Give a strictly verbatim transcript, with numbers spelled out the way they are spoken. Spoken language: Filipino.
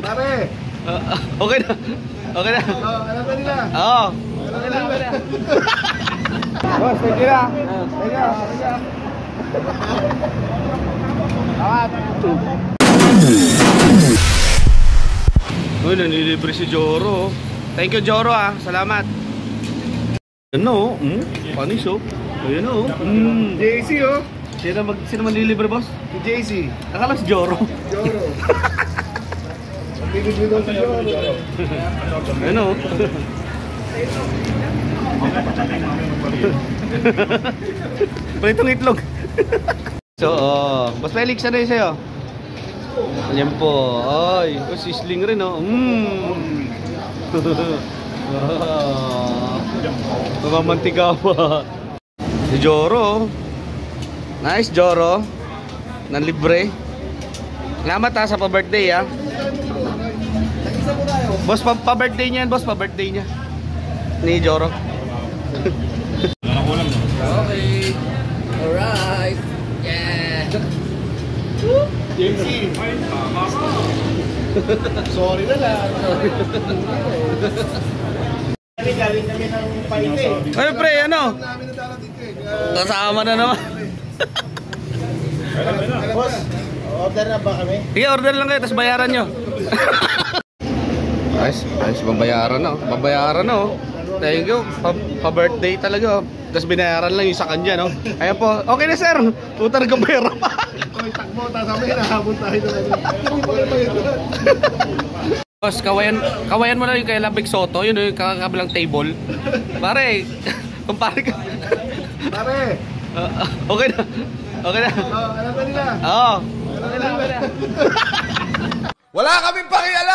Pare! Uh, okay na. Okay na. Oo, oh, alam na nila. Oo. Okay na, okay na. Boss, thank you na. Thank you. Thank you. Salamat. Uy, nanilibre si Joro. Thank you, Joro ah. Salamat. Ano? Hmm? Panis oh. Ayun oh. Hmm. J C oh. Sino mag sino manlilibre, boss? Si J C. Akala si Joro. Joro. Bigod daw si Joro. Ano? Pritong itlog. So, oh, Boss Felix, ano yun sa'yo? Ayan po. Ay, oh, sisling rin oh. Mmm. Oh. Mamamantika pa. Si Joro. Nice, Joro. Nanlibre. Salamat ha sa pa-birthday ha. Boss, pa-birthday niya yan, boss, pa-birthday niya. Ni Joro. Okay. Alright. Yeah. J C. Sorry na lang. Galing kami ng paite. Ay, pre, ano? Namin na darating eh. Kasama na naman. Boss, order na ba kami? Sige, order lang kayo, tapos bayaran nyo. Ayos, ayos, babayaran na. Babayaran na, oh. Thank you. Pa-birthday talaga, oh. Tapos binayaran lang yung sa kanya, no? Ayan po. Okay na, sir. Putar ka pera pa. Ito, takbo. Tapos kami, nahabot tayo naman. Boss, kawayan, kawayan mo na yung kay Labig Soto. Yun, yung kakabilang table. Pare, kumpare ka. Pare! Uh, okay na. Okay na. Oo, alam na nila. Oo. Okay na, okay na. Wala kaming pakialam!